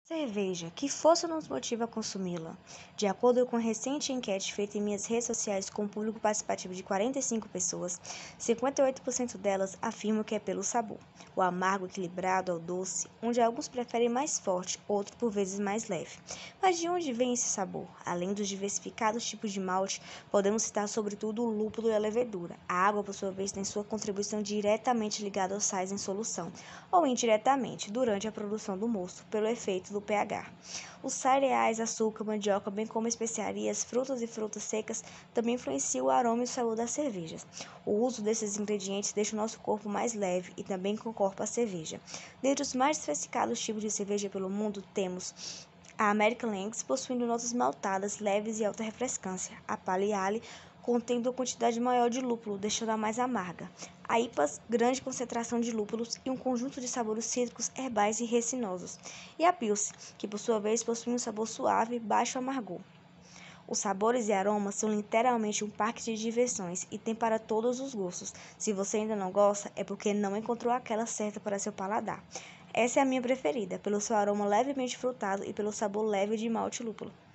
Cerveja, que força nos motiva a consumi-la? De acordo com a recente enquete feita em minhas redes sociais com um público participativo de 45 pessoas, 58% delas afirmam que é pelo sabor, o amargo equilibrado ao doce, onde alguns preferem mais forte, outros por vezes mais leve. Mas de onde vem esse sabor? Além dos diversificados tipos de malte, podemos citar sobretudo o lúpulo e a levedura. A água, por sua vez, tem sua contribuição diretamente ligada aos sais em solução, ou indiretamente, durante a produção do mosto, pelo efeito do pH. Os cereais, açúcar, mandioca, bem como especiarias, frutas e frutas secas também influenciam o aroma e o sabor das cervejas. O uso desses ingredientes deixa o nosso corpo mais leve e também concorda à cerveja. Dentre os mais sofisticados tipos de cerveja pelo mundo, temos a American Lagers, possuindo notas maltadas, leves e alta refrescância. A Pale Ale, contendo uma quantidade maior de lúpulo, deixando-a mais amarga. A IPAs, grande concentração de lúpulos e um conjunto de sabores cítricos, herbais e resinosos. E a Pilsen, que por sua vez possui um sabor suave, baixo amargor. Os sabores e aromas são literalmente um parque de diversões e tem para todos os gostos. Se você ainda não gosta, é porque não encontrou aquela certa para seu paladar. Essa é a minha preferida, pelo seu aroma levemente frutado e pelo sabor leve de malte e lúpulo.